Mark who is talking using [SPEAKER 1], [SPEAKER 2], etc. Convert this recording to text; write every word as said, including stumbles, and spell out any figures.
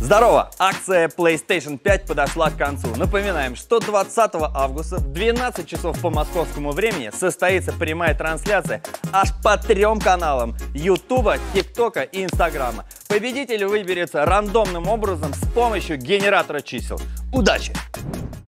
[SPEAKER 1] Здорово! Акция PlayStation пять подошла к концу. Напоминаем, что двадцатого августа в двенадцать часов по московскому времени состоится прямая трансляция аж по трем каналам Ютуба, ТикТока и Инстаграма. Победитель выберется рандомным образом с помощью генератора чисел. Удачи!